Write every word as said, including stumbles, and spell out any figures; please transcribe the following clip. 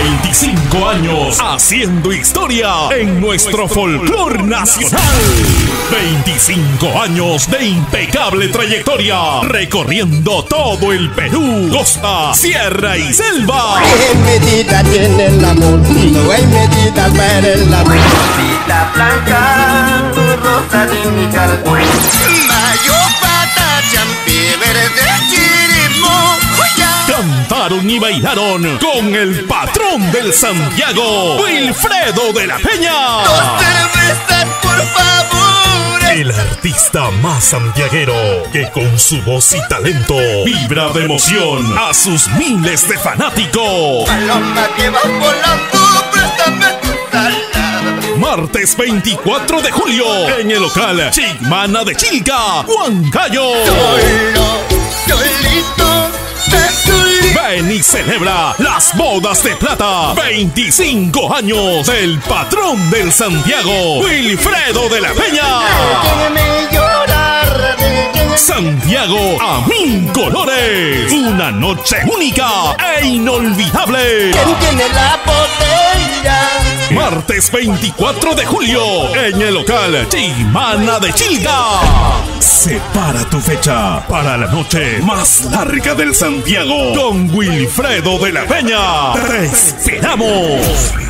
veinticinco años haciendo historia en nuestro folclor nacional. veinticinco años de impecable trayectoria, recorriendo todo el Perú, costa, sierra y selva. En medida tiene el amor, no hay medida para el amor. Rosita blanca, rosa de mi jardín. Mayo, pata, champi, verde, chirimo, Cantaron y bailaron con el patrón del Santiago, Wilfredo de la Peña. dos cervezas, por favor. El artista más santiaguero que con su voz y talento vibra de emoción a sus miles de fanáticos. Paloma que va volando, préstame tu sala. Martes veinticuatro de julio en el local Chigmana de Chilca, Huancayo. Solo, solito, solito. Ven y celebra las bodas de plata. veinticinco años del patrón del Santiago, Wilfredo de la Peña. Déjenme llorar, déjenme. Santiago a mil colores. Una noche única e inolvidable. ¿Quién tiene la botella? Martes veinticuatro de julio en el local Chimana de Chilca. Separa tu fecha para la noche más larga del Santiago con Wilfredo de la Peña. ¡Te esperamos!